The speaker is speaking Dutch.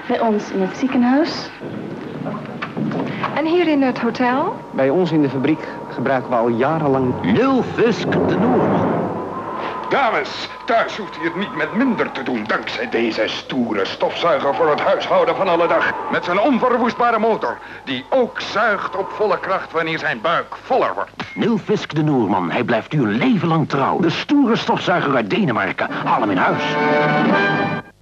Bij ons in het ziekenhuis. En hier in het hotel? Bij ons in de fabriek gebruiken we al jarenlang... Nilfisk de Noorman. Dames, thuis hoeft u het niet met minder te doen... dankzij deze stoere stofzuiger voor het huishouden van alle dag. Met zijn onverwoestbare motor, die ook zuigt op volle kracht wanneer zijn buik voller wordt. Nilfisk de Noorman, hij blijft u een leven lang trouw. De stoere stofzuiger uit Denemarken, haal hem in huis.